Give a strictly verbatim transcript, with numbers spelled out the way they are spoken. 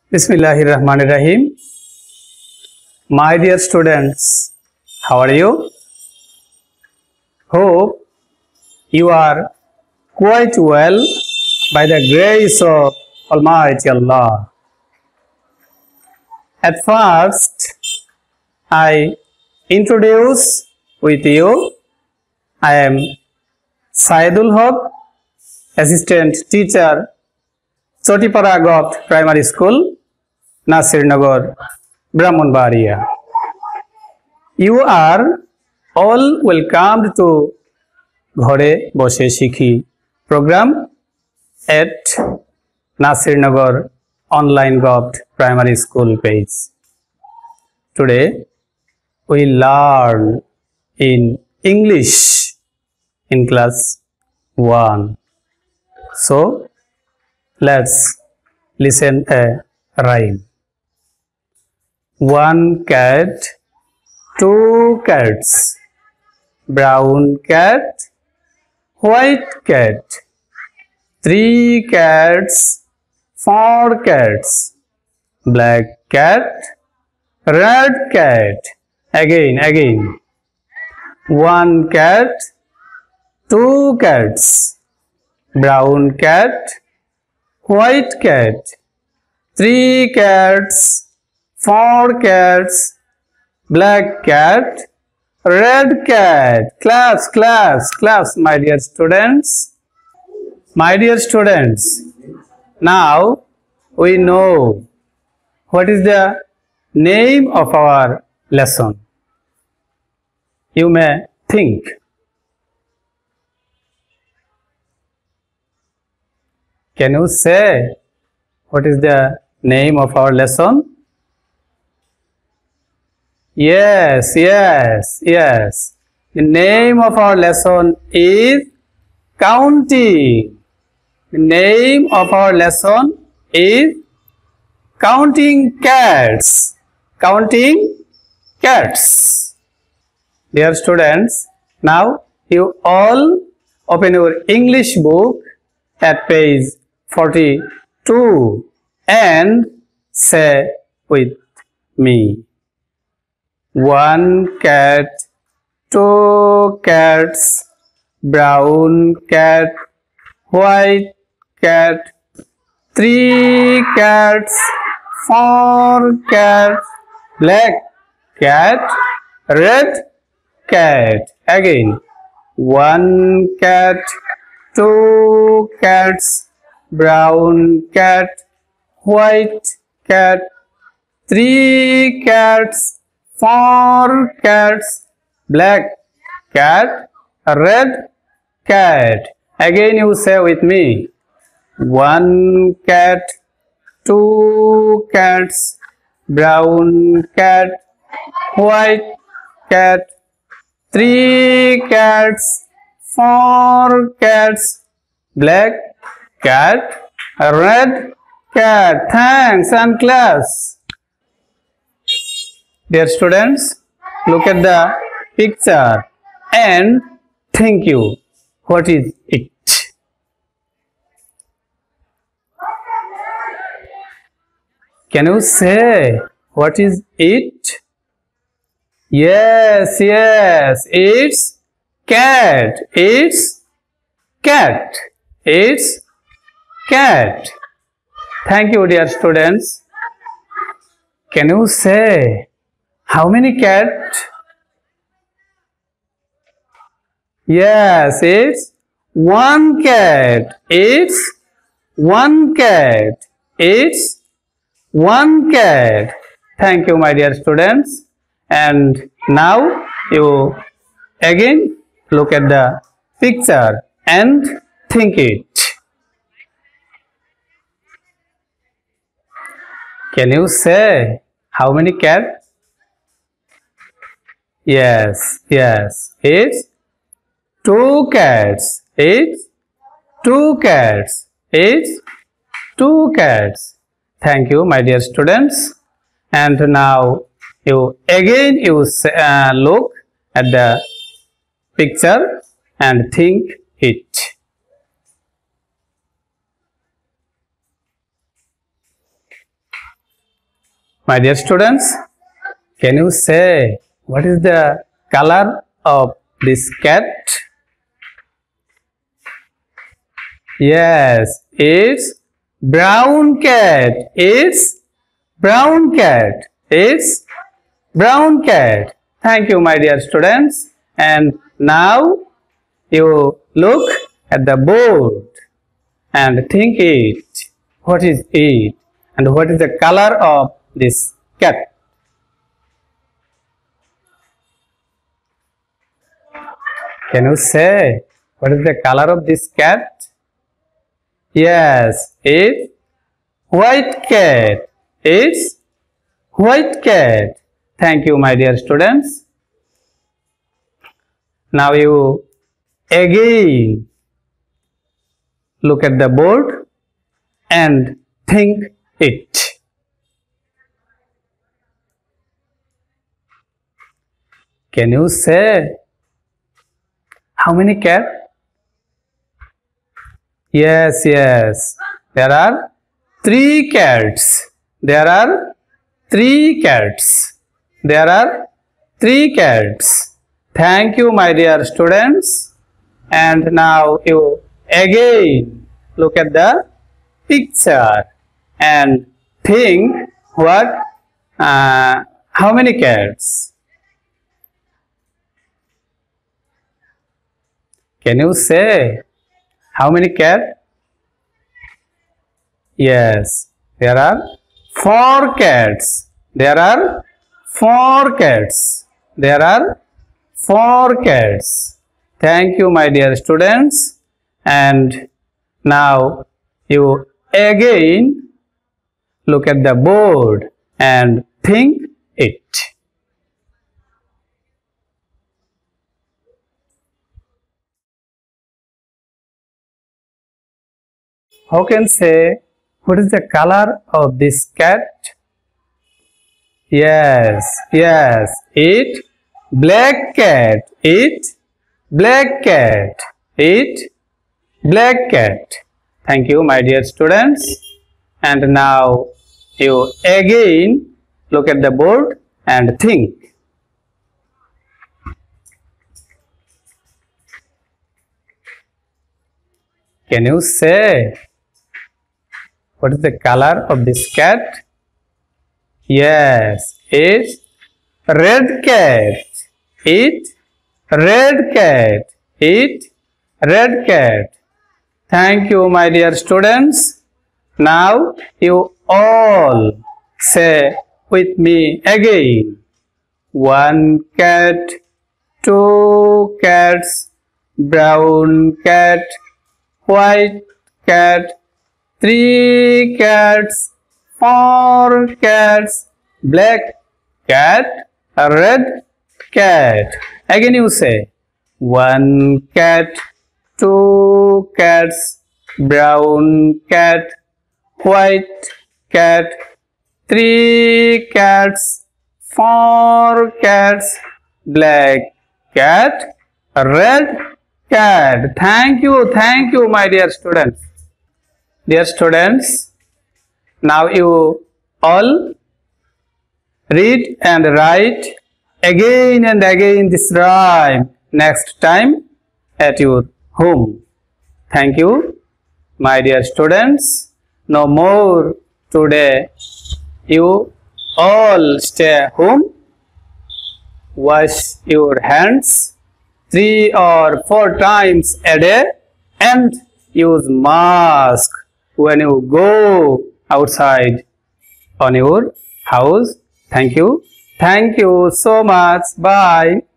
Bismillahirrahmanirrahim. My dear students, how are you? Hope you are quite well by the grace of Almighty Allah. At first, I introduce with you, I am Saidul Haq, Assistant Teacher, Chotipara Gopt Primary School, Nasirnagar, Brahmanbaria. You are all welcomed to Ghore Boshe Shikhi program at Nasirnagar Online Gopt Primary School page. Today, we learn in English in class one. So, let's listen a rhyme. One cat, two cats, brown cat, white cat, three cats, four cats, black cat, red cat. Again, again. One cat, two cats, brown cat, white cat, three cats, four cats, black cat, red cat. Class, class, class, my dear students. My dear students, now we know what is the name of our lesson. You may think. Can you say what is the name of our lesson? Yes, yes, yes. The name of our lesson is counting. The name of our lesson is counting cats. Counting cats. Dear students, now you all open your English book at page forty-two and say with me. One cat, two cats, brown cat, white cat, three cats, four cats, black cat, red cat. Again. One cat, two cats, brown cat, white cat, three cats, four cats, black cat, red cat. Again you say with me. One cat, two cats, brown cat, white cat, three cats, four cats, black cat, red cat. Thanks and class. Dear students, look at the picture and think you. What is it? Can you say what is it? Yes, yes, it's cat. It's cat. It's cat. Thank you, dear students. Can you say how many cats? Yes, it's one cat. It's one cat. It's one cat. Thank you, my dear students. And now you again look at the picture and think it. Can you say how many cats? Yes, yes, it's two cats. It's two cats. It's two cats. Thank you, my dear students. And now you again you uh, look at the picture and think it. My dear students, can you say what is the color of this cat? Yes, it's brown cat. It's brown cat. It's brown cat. Thank you, my dear students. And now you look at the board and think it. What is it? And what is the color of this cat? Can you say what is the color of this cat? Yes, it's white cat. It's white cat. Thank you, my dear students. Now you again look at the board and think it. Can you say how many cats? Yes, yes. There are three cats. There are three cats. There are three cats. Thank you, my dear students. And now you again look at the picture and think what, uh, how many cats? Can you say how many cats? Yes, there are four cats. There are four cats. There are four cats. Thank you, my dear students. And now you again look at the board and think it. How can say what is the color of this cat? Yes, yes, it black cat. It black cat. It black cat. Thank you, my dear students. And now you again look at the board and think. Can you say what is the color of this cat? Yes, it's red cat. It red cat. It red cat. Thank you, my dear students. Now you all say with me again. One cat, two cats, brown cat, white cat, three cats, four cats, black cat, red cat. Again you say one cat, two cats, brown cat, white cat, three cats, four cats, black cat, red cat. Thank you, thank you, my dear students. Dear students, now you all read and write again and again this rhyme next time at your home. Thank you, my dear students. No more today. You all stay home. Wash your hands three or four times a day and use mask when you go outside on your house. Thank you. Thank you so much. Bye.